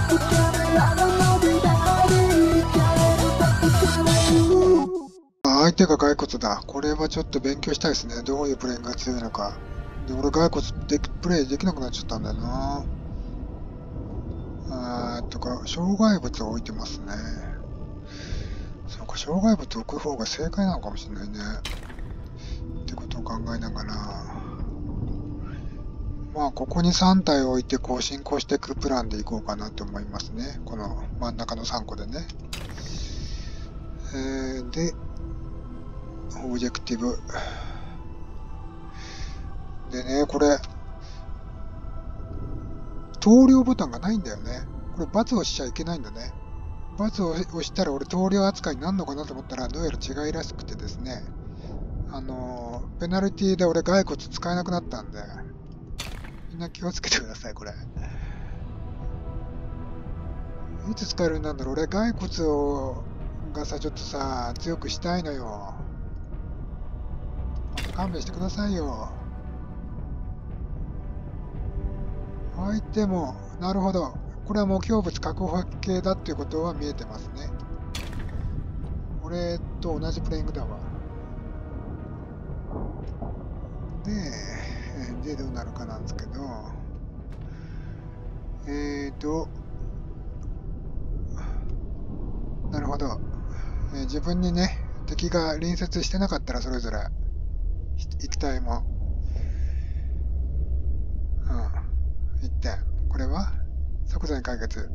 相手が骸骨だ。これはちょっと勉強したいですね。どういうプレイが強いのか。で、俺骸骨でプレイできなくなっちゃったんだよな。障害物を置いてますね。そうか、障害物を置く方が正解なのかもしれないね。ってことを考えながら。まあ、ここに3体置いて、こう進行していくプランでいこうかなと思いますね。この真ん中の3個でね。で、オブジェクティブ。でね、これ、投了ボタンがないんだよね。これ×をしちゃいけないんだね。×を押したら俺投了扱いになるのかなと思ったらどうやら違いらしくてですね。ペナルティで俺骸骨使えなくなったんで、みんな気をつけてください、これ。いつ使えるようになるんだろう。俺骸骨がさ、ちょっとさ、強くしたいのよ。また勘弁してくださいよ。相手も、なるほど。これは目標物確保系だっていうことは見えてますね。俺と同じプレイングだわ。で、どうなるかなんですけど、なるほど。自分にね、敵が隣接してなかったらそれぞれ1体も、1点。これは即座に解決。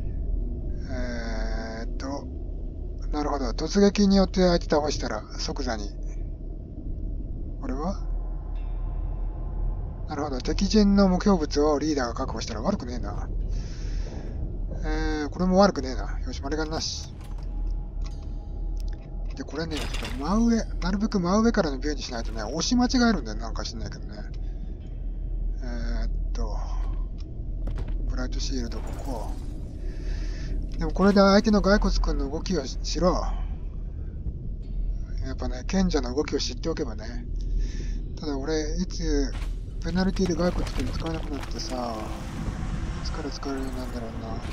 なるほど。突撃によって相手倒したら即座に。これはなるほど。敵陣の目標物をリーダーが確保したら悪くねえな。これも悪くねえな。よし、丸がなし。で、これね、ちょっと真上、なるべく真上からのビューにしないとね、押し間違えるんだよ。なんか知んないけどね。ブライトシールド、ここ。でもこれで相手の骸骨くんの動きをしろ。やっぱね、賢者の動きを知っておけばね。ただ俺、いつ、ペナルティで骸骨くん使えなくなってさ、いつから使えるようになるんだろ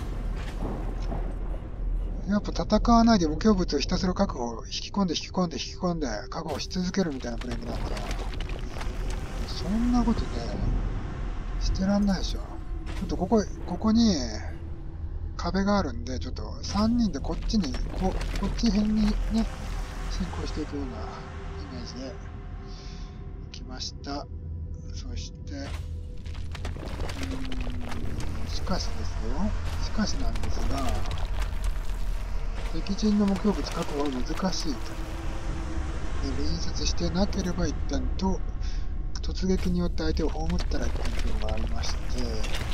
うな。やっぱ戦わないで目標物をひたすら確保、引き込んで確保し続けるみたいなプレイなのかな。そんなことね、してらんないでしょ。ちょっとここに壁があるんで、ちょっと3人でこっちに、こっち辺にね、進行していくようなイメージで来ました。そして、しかしですよ。しかしなんですが、敵陣の目標物確保は難しいと。隣接してなければ1点と、突撃によって相手を葬ったら1点というのがありまして、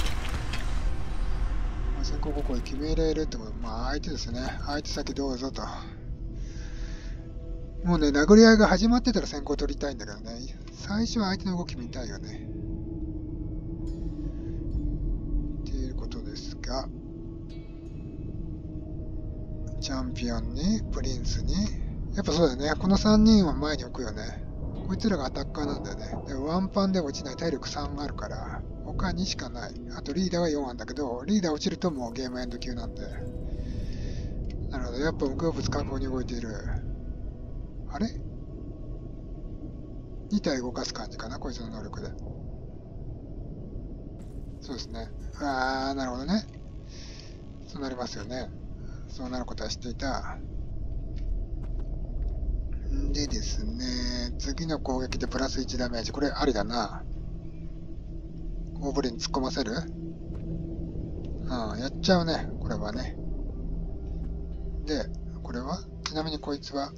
先行ここへ決めれるってこと、まあ相手ですよね。相手先どうぞと。もうね、殴り合いが始まってたら先行取りたいんだけどね。最初は相手の動き見たいよね。っていうことですが、チャンピオンに、プリンスに、やっぱそうだよね。この3人は前に置くよね。こいつらがアタッカーなんだよね。で、ワンパンで落ちない体力3あるから、他2しかない。あとリーダーが4あんだけど、リーダー落ちるともうゲームエンド級なんで。なるほど。やっぱ目標物確保に動いている。あれ ?2 体動かす感じかな、こいつの能力で。そうですね。なるほどね。そうなりますよね。そうなることは知っていた。でですね、次の攻撃でプラス1ダメージ。これありだな。ゴブリン突っ込ませる？やっちゃうね。これはね。で、これはちなみにこいつは、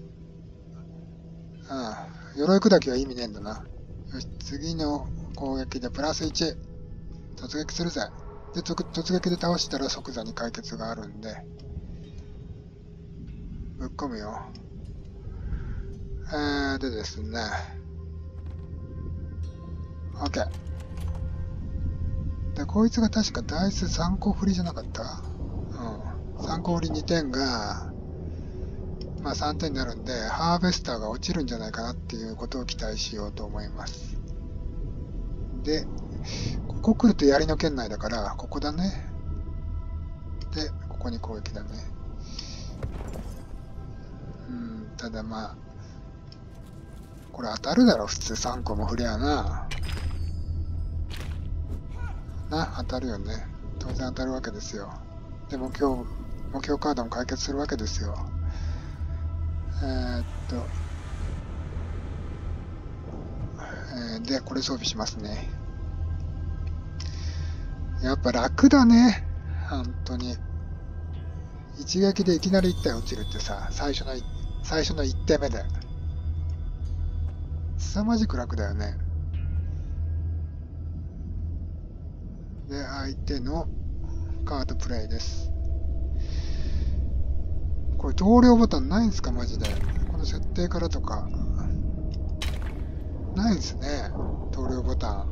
鎧砕きは意味ねえんだな。よし、次の攻撃でプラス1。突撃するぜ。で、突撃で倒したら即座に解決があるんで、ぶっ込むよ。でですね、OK。で、こいつが確かダイス3個振りじゃなかった？3個振り2点が、まあ3点になるんで、ハーベスターが落ちるんじゃないかなっていうことを期待しようと思います。で、ここ来ると槍の圏内だから、ここだね。 で、ここに攻撃だね。ただまあ、これ当たるだろ、普通3個も振りゃな。当たるよね。当然当たるわけですよ。で、目標カードも解決するわけですよ。で、これ装備しますね。やっぱ楽だね。本当に。一撃でいきなり1体落ちるってさ、最初の1手目で。凄まじく楽だよね。で、相手のカードプレイです。これ同僚ボタンないんすかマジで。この設定からとか。ないんすね。同僚ボタン。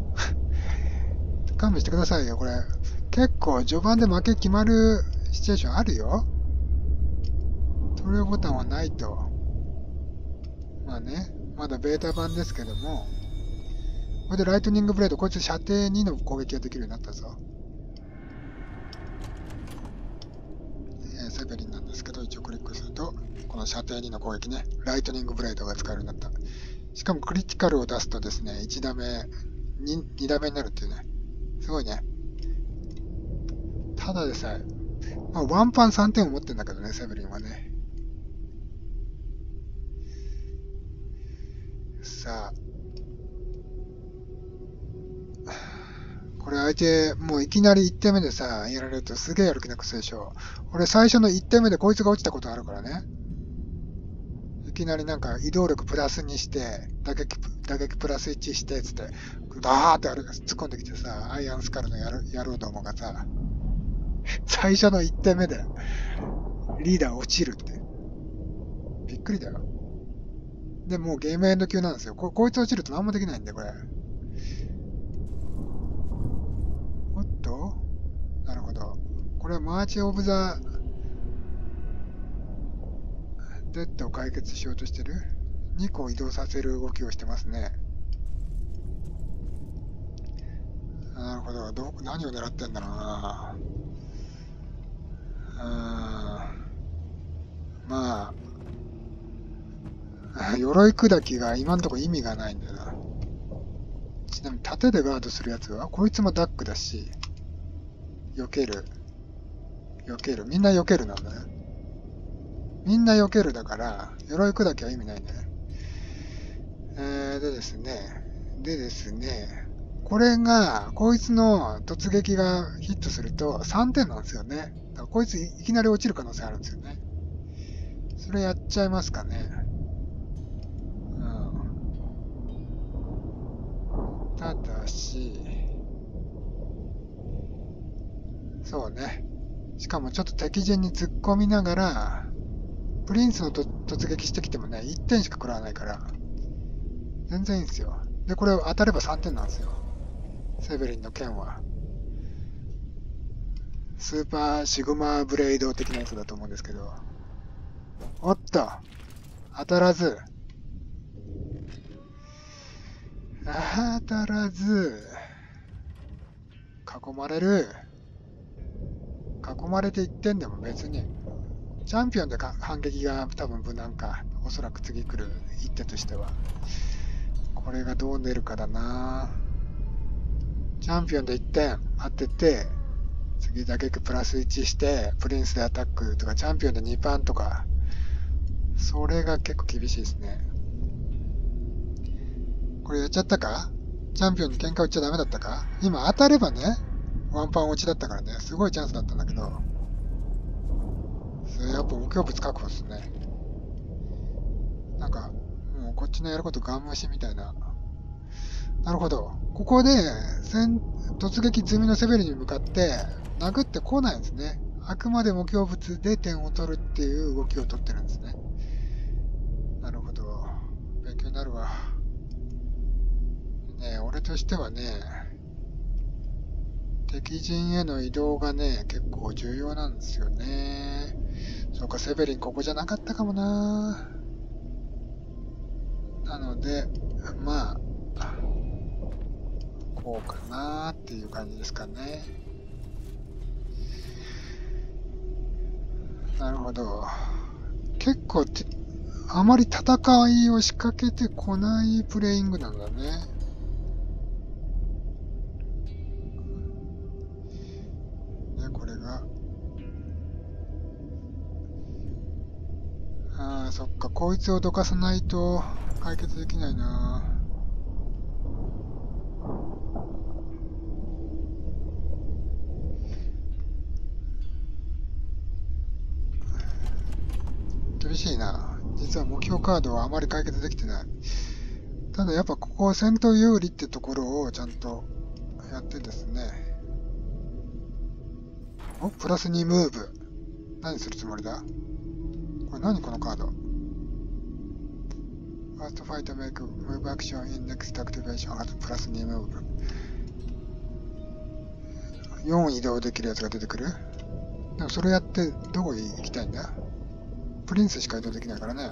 勘弁してくださいよ、これ。結構序盤で負け決まるシチュエーションあるよ。同僚ボタンはないと。まあね、まだベータ版ですけども。これでライトニングブレード、こいつ射程2の攻撃ができるようになったぞ。セベリンなんですけど、一応クリックすると、この射程2の攻撃ね、ライトニングブレードが使えるようになった。しかもクリティカルを出すとですね、1ダメ、2ダメになるっていうね。すごいね。ただでさえ、まあ、ワンパン3点を持ってるんだけどね、セベリンはね。さあ。これ相手、もういきなり1点目でさ、やられるとすげえやる気なくすでしょ。俺最初の1点目でこいつが落ちたことあるからね。いきなりなんか移動力プラスにして、打撃プラス1して、つって、ダーって突っ込んできてさ、アイアンスカルのやろうどもがさ、最初の1点目でリーダー落ちるって。びっくりだよ。で、もうゲームエンド級なんですよ。こいつ落ちると何もできないんで、これ。おっとなるほど。これはマーチ・オブ・ザ・デッドを解決しようとしてる ?2 個移動させる動きをしてますね。なるほど。何を狙ってんだろうな。まあ、鎧砕きが今んとこ意味がないんだよな。ちなみに盾でガードするやつは、こいつもダックだし、避ける。みんな避けるなんだね。みんな避けるだから、鎧砕きは意味ないんだね。でですね、これが、こいつの突撃がヒットすると3点なんですよね。だからこいついきなり落ちる可能性あるんですよね。それやっちゃいますかね。ただし、そうね。しかもちょっと敵陣に突っ込みながら、プリンスの突撃してきてもね、1点しか食らわないから、全然いいんですよ。で、これ当たれば3点なんですよ。セベリンの剣は。スーパーシグマブレイド的なやつだと思うんですけど。おっと当たらず。当たらず。囲まれる。囲まれて1点でも別に。チャンピオンで反撃が多分無難か。おそらく次来る一手としては。これがどう出るかだな。チャンピオンで1点当てて、次打撃プラス1して、プリンスでアタックとか、チャンピオンで2パンとか、それが結構厳しいですね。これやっちゃったか？チャンピオンに喧嘩売っちゃダメだったか？今当たればね、ワンパン落ちだったからね、すごいチャンスだったんだけど、それやっぱ目標物確保ですね。なんか、もうこっちのやることガン無視みたいな。なるほど。ここで、突撃済みのセベリに向かって、殴ってこないんですね。あくまで目標物で点を取るっていう動きを取ってるんですね。なるほど。勉強になるわ。ね、俺としてはね、敵陣への移動がね、結構重要なんですよね。そうか、セベリンここじゃなかったかもな。なので、まあ、こうかなっていう感じですかね。 なるほど。結構あまり戦いを仕掛けてこないプレイングなんだね。で、これが。ああ、そっか。こいつをどかさないと解決できないな。厳しいな。実は目標カードはあまり解決できてない。ただやっぱここ戦闘有利ってところをちゃんとやってですね。お、プラス2ムーブ。何するつもりだ？これ何このカード？ First fighter make move action in next activation has プラス2ムーブ。4移動できるやつが出てくる？でもそれやってどこ行きたいんだ？プリンスしか移動できないからね。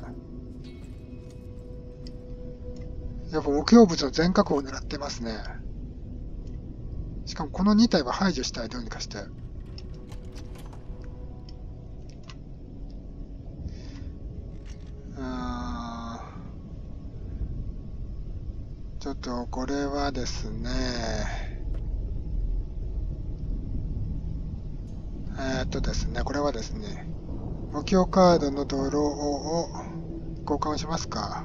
やっぱ目標物の全確保を狙ってますね。しかもこの2体は排除したい、どうにかして。ちょっとこれはですね、これはですね、目標カードのドローを交換しますか。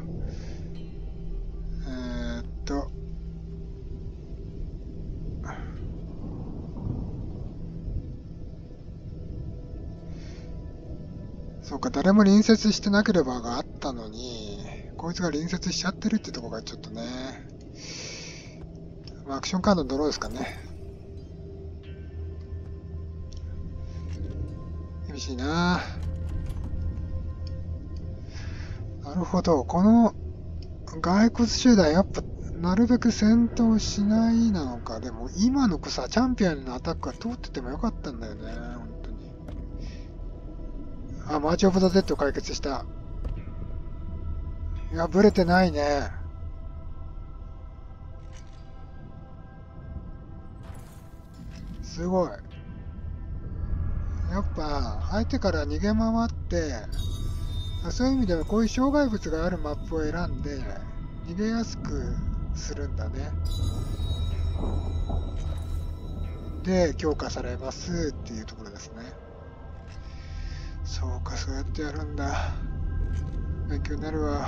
そうか、誰も隣接してなければがあったのに、こいつが隣接しちゃってるってとこがちょっとね、まあ、アクションカードのドローですかね。厳しいな。なるほど、この骸骨集団やっぱなるべく戦闘しないなのか。でも今のさ、チャンピオンのアタックが通っててもよかったんだよね、本当に。あ、マーチオブザ・デッド解決した。いや、ブレてないね。すごい。やっぱ相手から逃げ回って、そういう意味ではこういう障害物があるマップを選んで逃げやすくするんだね。で、強化されますっていうところですね。そうか、そうやってやるんだ。勉強になるわ。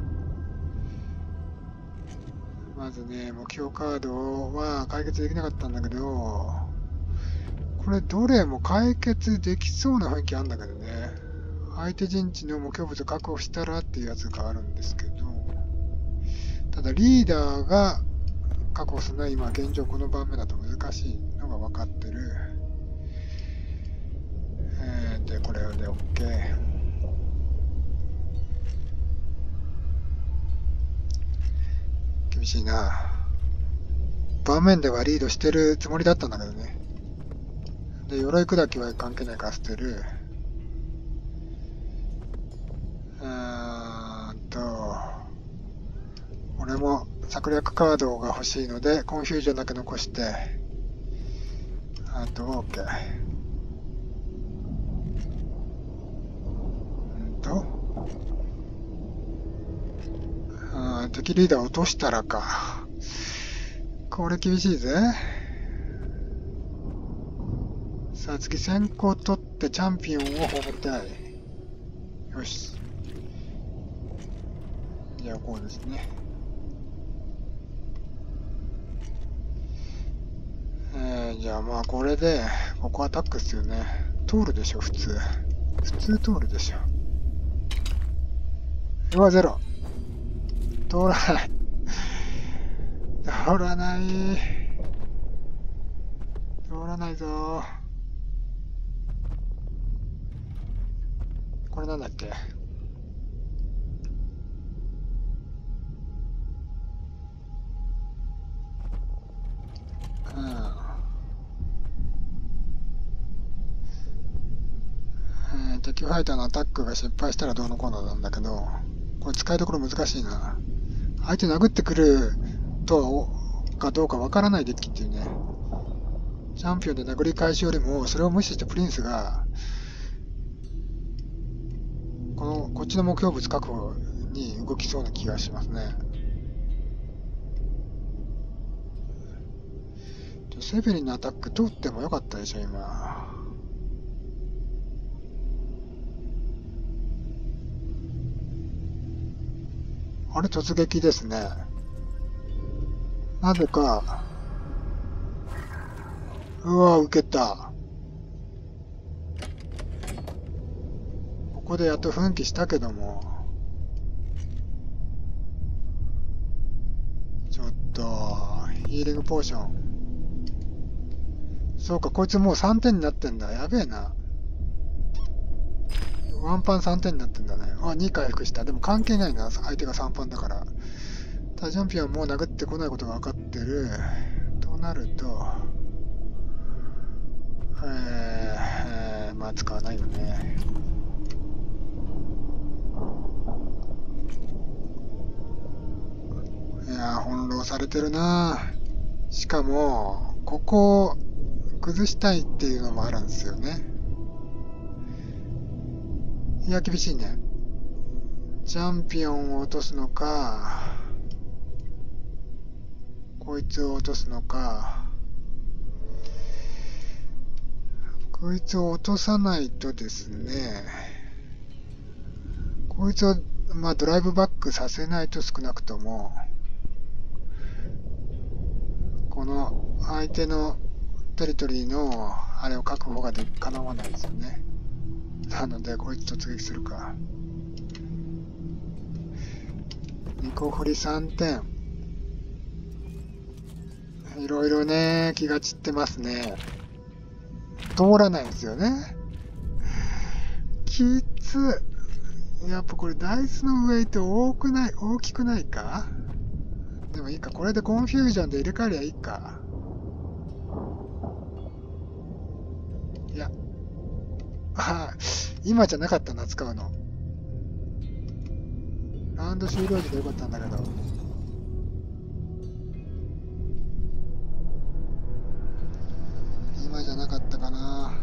まずね、目標カードは解決できなかったんだけど、これどれも解決できそうな雰囲気あるんだけどね。相手陣地の目標物を確保したらっていうやつがあるんですけど、ただリーダーが確保するのは今現状この盤面だと難しいのが分かってる。で、これで OK。厳しいな。盤面ではリードしてるつもりだったんだけどね。で、鎧砕きは関係ないから捨てる。俺も策略カードが欲しいので、コンフュージョンだけ残して、あと OK。敵リーダーを落としたらか。これ厳しいぜ。さあ次先行取ってチャンピオンを葬りたい。よし。じゃあこうですね。じゃあまあこれで、ここアタックっすよね。通るでしょ、普通。普通通るでしょ。うわ、ゼロ。通らない。通らない。通らないぞ。これなんだっけ？敵ファイターのアタックが失敗したらどうのこうのなんだけど、これ使いどころ難しいな。相手殴ってくるとかどうかわからないデッキっていうね。チャンピオンで殴り返しよりも、それを無視してプリンスがこっちの目標物確保に動きそうな気がしますね。セベリンのアタック通ってもよかったでしょ、今。あれ、突撃ですね。なぜか、うわ、受けた。ここでやっと奮起したけども、ちょっと、ヒーリングポーション。そうか、こいつもう3点になってんだ。やべえな。ワンパン3点になってんだね。あ、2回復した。でも関係ないな。相手が3パンだから。ただジャンピオンもう殴ってこないことが分かってる。となると、まあ使わないよね。いやー、翻弄されてるな。しかも、ここを崩したいっていうのもあるんですよね。いや、厳しいね。チャンピオンを落とすのか、こいつを落とすのか、こいつを落とさないとですね、こいつを、まあ、ドライブバックさせないと少なくとも、この相手のテリトリーのあれを確保がかなわないですよね。なので、こいつ突撃するか。2個振り3点。いろいろね、気が散ってますね。通らないですよね。きつ。やっぱこれダイスのウェイト大きくないか？でもいいか。これでコンフュージョンで入れ替えりゃいいか。いや。今じゃなかったな、使うの。ラウンド終了時でよかったんだけど。今じゃなかったかな。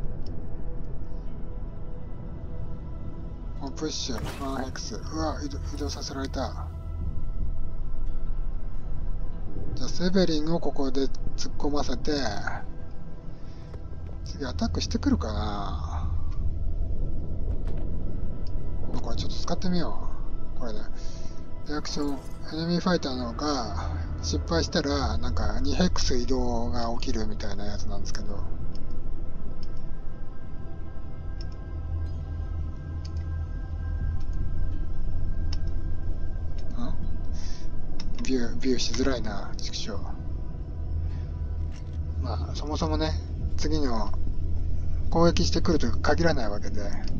プッシュ、ワンヘクス。うわ、移動させられた。じゃあ、セベリンをここで突っ込ませて、次アタックしてくるかな。これちょっと使ってみよう。これね。リアクション、エネミーファイターのが失敗したら、なんか2ヘクス移動が起きるみたいなやつなんですけど。ビューしづらいな、畜生。まあ、そもそもね、次の攻撃してくると限らないわけで、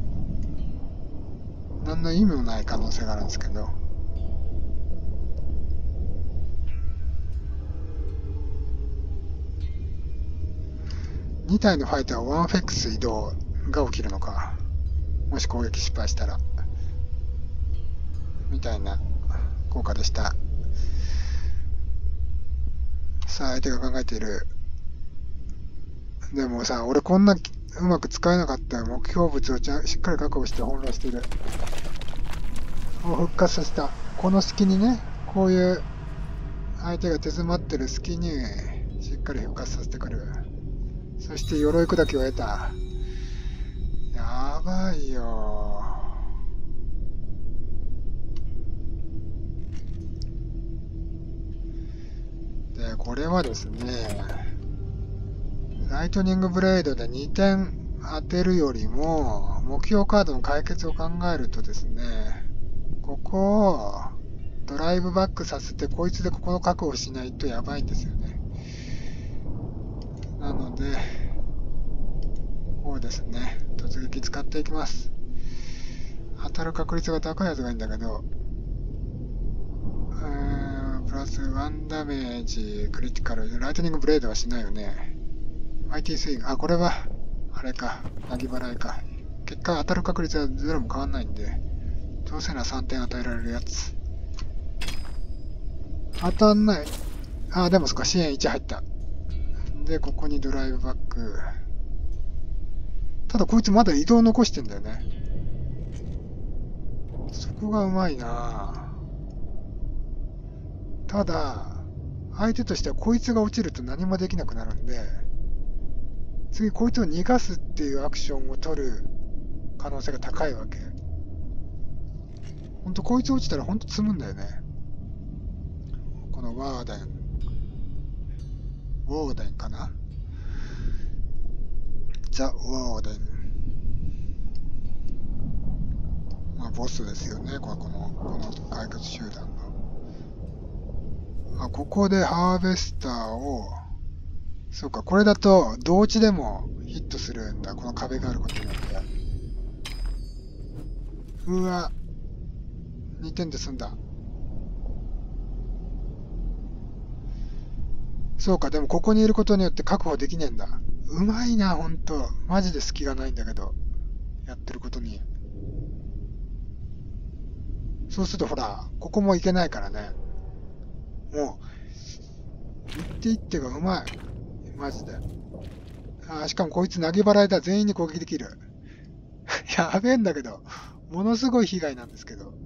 何の意味もない可能性があるんですけど。2体のファイターは1フェクス移動が起きるのか。もし攻撃失敗したら。みたいな効果でした。さあ、相手が考えている。でもさ、俺こんなうまく使えなかった目標物をしっかり確保して翻弄している。復活させた。この隙にね、こういう相手が手詰まってる隙にしっかり復活させてくる。そして鎧砕きを得た。やばいよ。で、これはですね、ライトニングブレードで2点当てるよりも、目標カードの解決を考えるとですね、ここをドライブバックさせて、こいつでここの確保しないとやばいんですよね。なので、こうですね、突撃使っていきます。当たる確率が高いやつがいいんだけど、プラス1ダメージ、クリティカル、ライトニングブレードはしないよね。IT スイング、これは、あれか、なぎ払いか。結果当たる確率はゼロも変わんないんで、どうせなら3点与えられるやつ。当たんない。でもそっか、支援1入った。で、ここにドライブバック。ただこいつまだ移動残してんだよね。 こがうまいな。ただ、相手としてはこいつが落ちると何もできなくなるんで、次こいつを逃がすっていうアクションを取る可能性が高いわけ。ほんとこいつ落ちたらほんと積むんだよね。このワーデン。ウォーデンかな、ザ・ウォーデン。まあボスですよね、この解決集団の。あ、ここでハーベスターを、そうか、これだと同地でもヒットするんだ、この壁があることによって。うわ、2点で済んだ。そうか、でもここにいることによって確保できねえんだ。うまいな、ほんと。マジで隙がないんだけど、やってることに。そうするとほら、ここも行けないからね。もう、一手一手がうまい。マジで。しかもこいつ投げ払いだ。全員に攻撃できる。やべえんだけど。ものすごい被害なんですけど。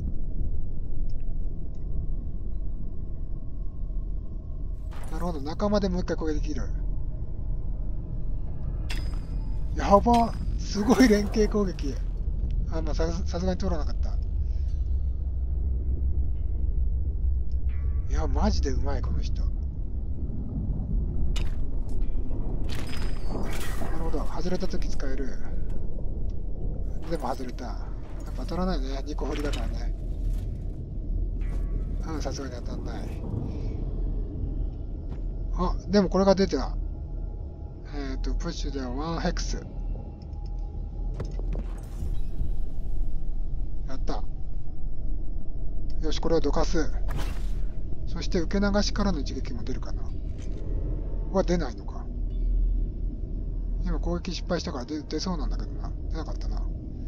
なるほど、仲間でもう一回攻撃できる。やば、すごい連携攻撃。まあ、さすがに通らなかった。いや、マジでうまい、この人。なるほど、外れた時使える。でも外れた。やっぱ当たらないね。2個振りだからね。さすがに当たんない。でもこれが出てた。プッシュでは1ヘクス。やった。よし、これをどかす。そして受け流しからの一撃も出るかな。出ないのか。今攻撃失敗したから出そうなんだけどな。出なかったな。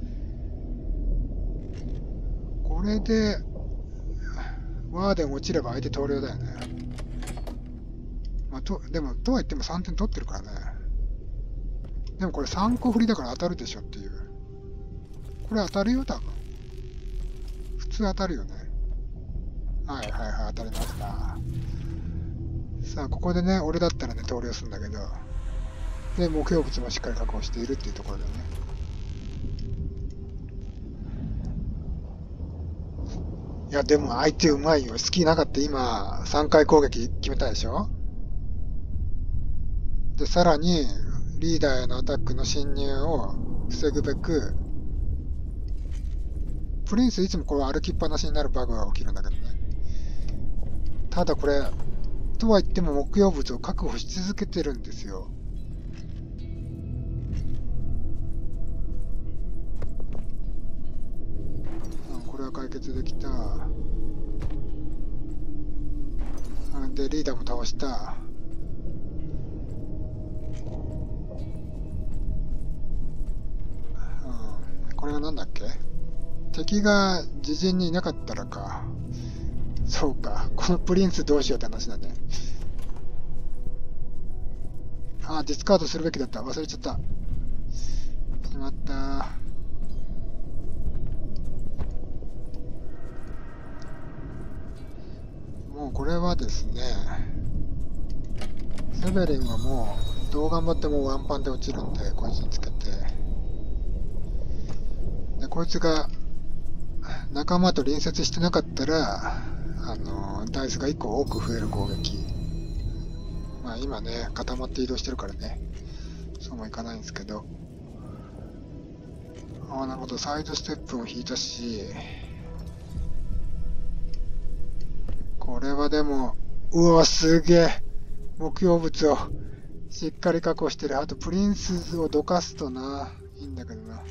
これで、ワーデン落ちれば相手投了だよね。まあ、でも、とは言っても3点取ってるからね。でもこれ3個振りだから当たるでしょっていう。これ当たるよ、多分。普通当たるよね。はいはいはい、当たりました。さあ、ここでね、俺だったらね、投了するんだけど。で、目標物もしっかり確保しているっていうところだよね。いや、でも相手うまいよ。隙なかった今、3回攻撃決めたでしょ。で、さらに、リーダーへのアタックの侵入を防ぐべく、プリンスいつもこれ歩きっぱなしになるバグが起きるんだけどね。ただこれ、とは言っても目標物を確保し続けてるんですよ。これは解決できた。で、リーダーも倒した。これがなんだっけ？敵が自陣にいなかったらか。そうか。このプリンスどうしようって話だね。ディスカードするべきだった。忘れちゃった。しまった。もうこれはですね、セベリンはもうどう頑張ってもワンパンで落ちるんで、こいつにつけて。で、こいつが仲間と隣接してなかったら、ダイスが1個多く増える攻撃。まあ今ね、固まって移動してるからね、そうもいかないんですけど。なるほど、サイドステップも引いたし、これはでも、うわ、すげえ。目標物をしっかり確保してる。あと、プリンスをどかすとな、いいんだけどな。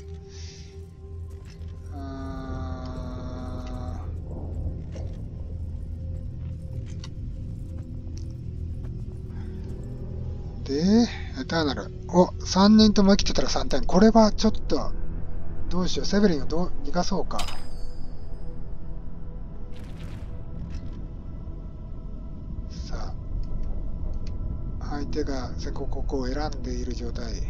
で、エターナル。3人とも生きてたら3点。これはちょっと、どうしよう。セベリンを逃がそうか。さあ、相手がここを選んでいる状態。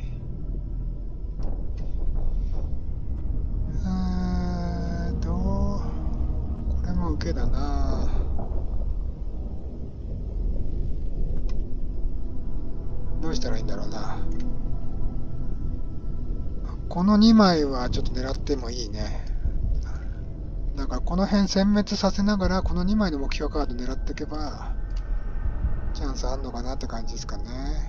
どうけだな。どうしたらいいんだろうな。この2枚はちょっと狙ってもいいね。だからこの辺殲滅させながらこの2枚の目標カード狙っていけばチャンスあんのかなって感じですかね。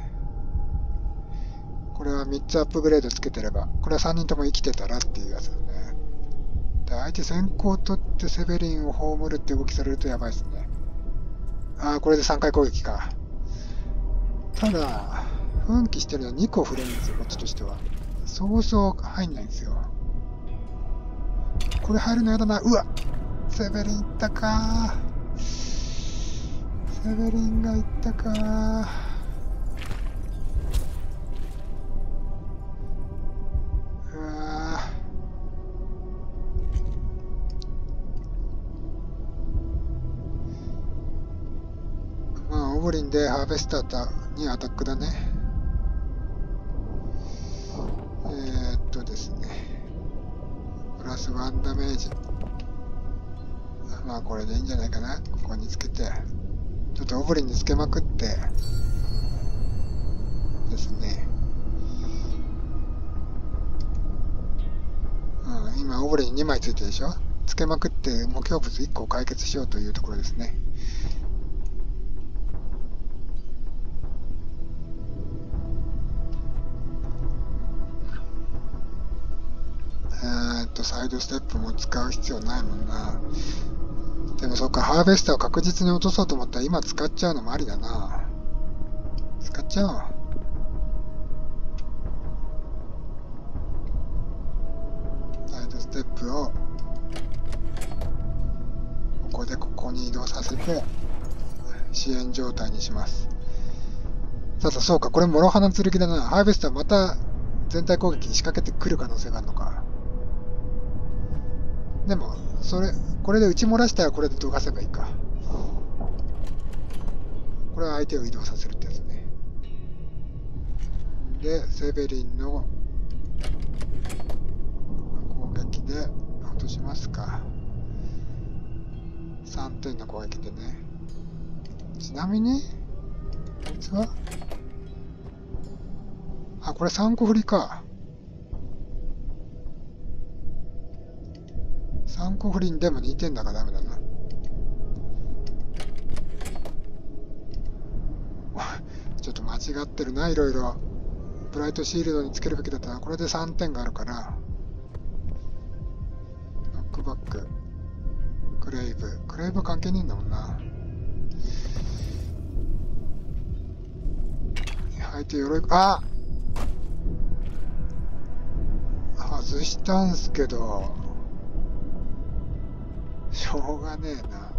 これは3つアップグレードつけてれば、これは3人とも生きてたらっていうやつだね。で相手先行取ってセベリンを葬るって動きされるとやばいですね。ああ、これで3回攻撃か。ただ奮起してるのは2個振れるんですよ、こっちとしては。そうそう入んないんですよ。これ入るのやだな。うわ、セベリンいったか。セベリンがいったか。うわ、まあオブリンでハーベスターにアタックだね。ですね、プラス1ダメージ。まあこれでいいんじゃないかな。ここにつけてちょっとオブリンにつけまくってですね、今オブリンに2枚ついてるでしょ。つけまくって目標物1個を解決しようというところですね。サイドステップも使う必要ないもんな。でもそっか、ハーベスターを確実に落とそうと思ったら今使っちゃうのもありだな。使っちゃおう。サイドステップをここに移動させて支援状態にします。そうか、これ諸刃の剣だな。ハーベスターまた全体攻撃に仕掛けてくる可能性があるのか。でもこれで打ち漏らしたらこれでどかせばいいか。これは相手を移動させるってやつね。でセベリンの攻撃で落としますか。3点の攻撃でね。ちなみにこいつはこれ3個振りか。3個振りにでも2点だからダメだな。ちょっと間違ってるな、いろいろ。ブライトシールドにつけるべきだったな。これで3点があるから。ノックバック。クレイブ関係ねえんだもんな。相手鎧、外したんすけどしょうがねえな。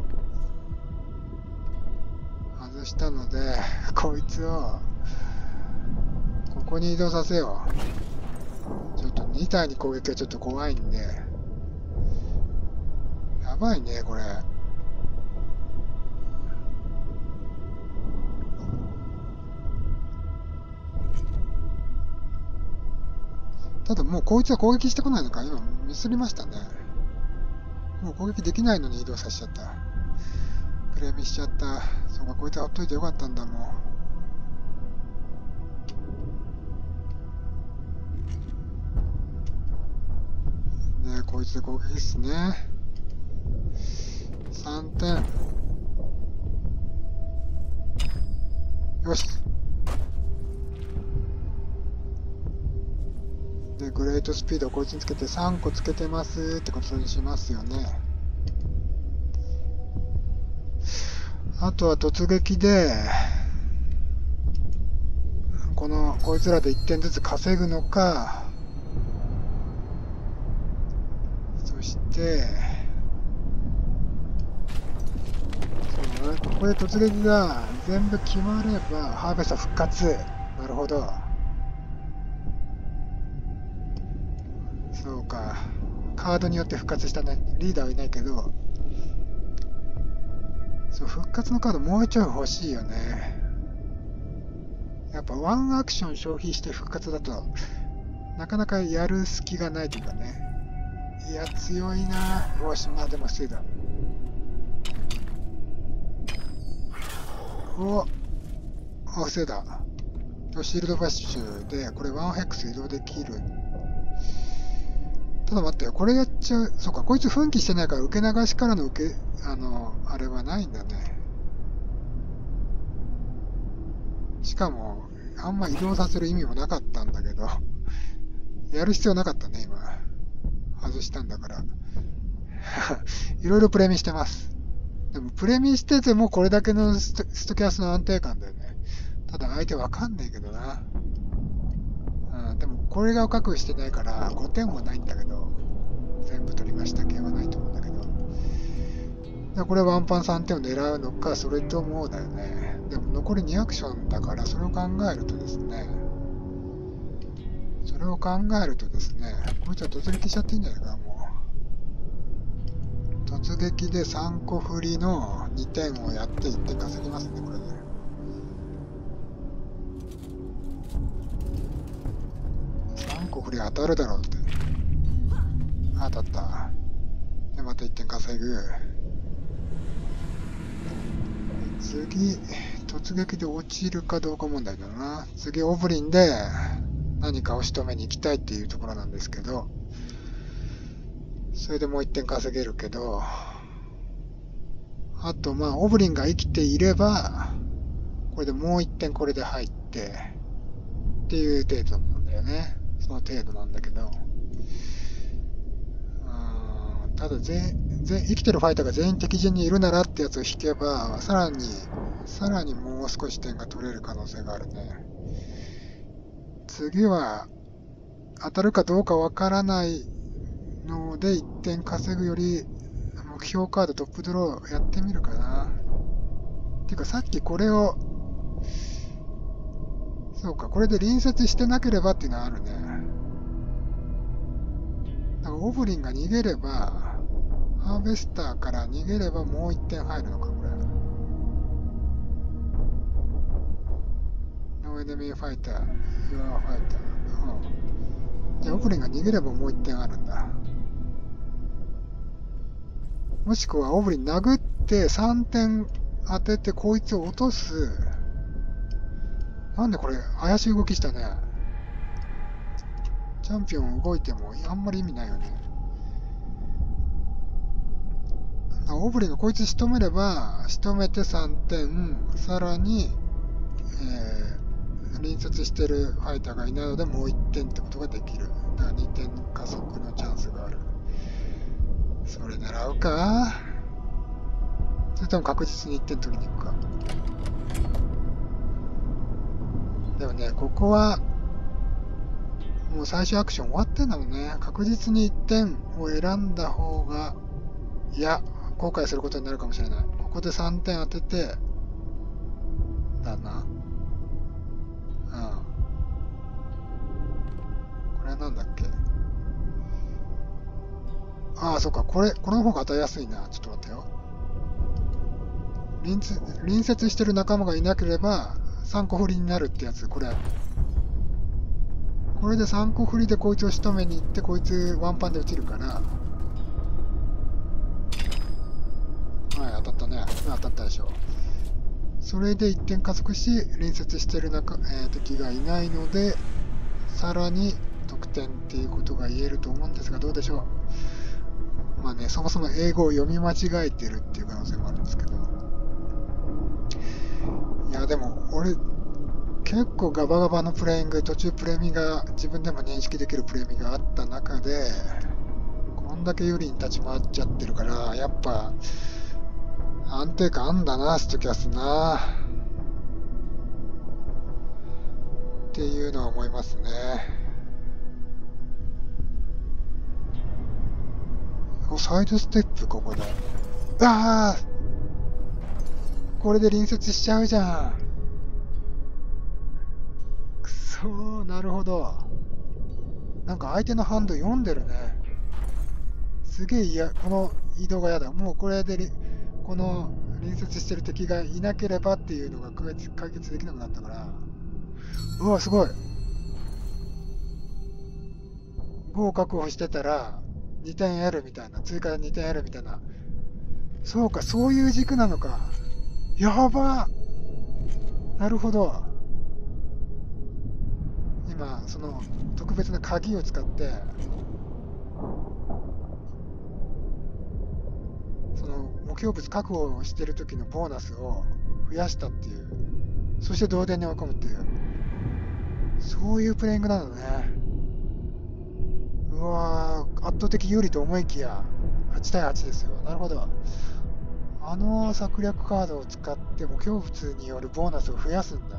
外したのでこいつをここに移動させよう。ちょっと2体に攻撃はちょっと怖いんで。やばいねこれ。ただもうこいつは攻撃してこないのか。今ミスりましたね。もう攻撃できないのに移動させちゃった。プレミしちゃった。そうか、こいつはほっといてよかったんだもん。ねえ、こいつで攻撃っすね。3点。よし。で、グレートスピードをこいつにつけて3個つけてますってことにしますよね。あとは突撃で、こいつらで1点ずつ稼ぐのか、そして、そうね、ここで突撃が全部決まれば、ハーベスト復活。なるほど。そうか。カードによって復活したね。リーダーはいないけど、そう、復活のカードもうちょい欲しいよね。やっぱワンアクション消費して復活だとなかなかやる隙がないというかね。いや強いな。よし、まあでも防いだ。 お、防いだ。シールドバッシュで、これ1ヘックス移動できる。ただ待ってよ、これやっちゃう。そうか、こいつ奮起してないから受け流しからのあれはないんだね。しかも、あんま移動させる意味もなかったんだけど、やる必要なかったね、今。外したんだから。いろいろプレミしてます。でも、プレミしててもこれだけのストキャスの安定感だよね。ただ相手わかんないけどな。でも、これが確保してないから5点もないんだけど、全部取りました系はないと思うんだけど。これワンパン3点を狙うのか、それともだよね。でも残り2アクションだから、それを考えるとですね、こいつは突撃しちゃっていいんじゃないかな、もう。突撃で3個振りの2点をやって1点稼ぎますね、これで。3個振り当たるだろうって。当たった。で、また1点稼ぐ。次、突撃で落ちるかどうか問題だな。次、オブリンで何かを仕留めに行きたいっていうところなんですけど、それでもう1点稼げるけど、あと、まあ、オブリンが生きていれば、これでもう1点これで入って、っていう程度なんだよね。その程度なんだけど、ただ生きてるファイターが全員敵陣にいるならってやつを引けば、さらにもう少し点が取れる可能性があるね。次は、当たるかどうかわからないので1点稼ぐより、目標カードトップドローやってみるかな。ていうかさっきこれを、そうか、これで隣接してなければっていうのはあるね。だからオブリンが逃げれば、ハーベスターから逃げればもう1点入るのか、これ。No enemy fighter, you are fighter。じゃあオブリンが逃げればもう1点あるんだ。もしくはオブリン殴って3点当ててこいつを落とす。なんでこれ怪しい動きしたね。チャンピオン動いてもあんまり意味ないよね。オブリンがこいつ仕留めれば、仕留めて3点、さらに、隣接してるファイターがいないのでもう1点ってことができる。だから2点加速のチャンスがある。それ狙うか？それとも確実に1点取りに行くか。でもね、ここは、もう最終アクション終わってんだもんね。確実に1点を選んだ方が、いや、後悔することになるかもしれない。ここで3点当てて、だな。これはなんだっけ。ああ、そっか。この方が当たりやすいな。ちょっと待ってよ。隣接してる仲間がいなければ、3個振りになるってやつ。これで3個振りでこいつを仕留めに行って、こいつワンパンで落ちるから。はい、当たったね。当たったでしょ。それで1点加速し、隣接してる敵がいないので、さらに得点っていうことが言えると思うんですが、どうでしょう。まあね、そもそも英語を読み間違えてるっていう可能性もあるんですけど。いや、でも、俺、結構ガバガバのプレイング、途中プレミが、自分でも認識できるプレミがあった中で、こんだけ有利に立ち回っちゃってるから、やっぱ、安定感あんだな、ストキャスな。っていうのは思いますね。サイドステップ、ここで。ああ、これで隣接しちゃうじゃん。くそー、なるほど。なんか相手のハンド読んでるね。すげえ嫌、この移動が嫌だ。もうこれで、この隣接してる敵がいなければっていうのが解決できなくなったから。うわ、すごい。5を確保してたら、2点得るみたいな。追加で2点得るみたいな。そうか、そういう軸なのか。やばなるほど。今その特別な鍵を使ってその目標物確保してる時のボーナスを増やしたっていう、そして同点に追い込むっていう、そういうプレイングなのね。うわー、圧倒的有利と思いきや8対8ですよ。なるほど。あの策略カードを使って目標物によるボーナスを増やすんだ。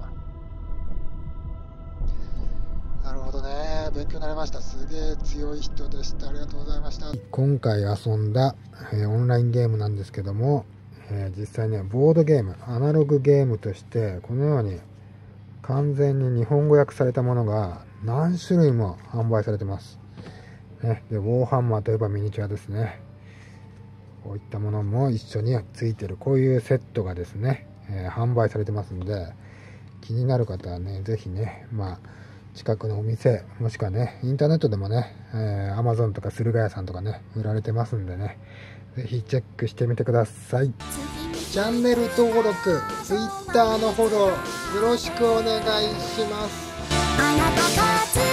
なるほどね。勉強になりました。すげえ強い人でした。ありがとうございました。今回遊んだ、オンラインゲームなんですけども、実際にはボードゲーム、アナログゲームとしてこのように完全に日本語訳されたものが何種類も販売されてます。ね、でウォーハンマーといえばミニチュアですね。こういったものも一緒についてる、こういうセットがですね、販売されてますので、気になる方はね、ぜひね、近くのお店、もしくはね、インターネットでもね、Amazon とか駿河屋さんとかね、売られてますんでね、ぜひチェックしてみてください。チャンネル登録、Twitter のフォロー、よろしくお願いします。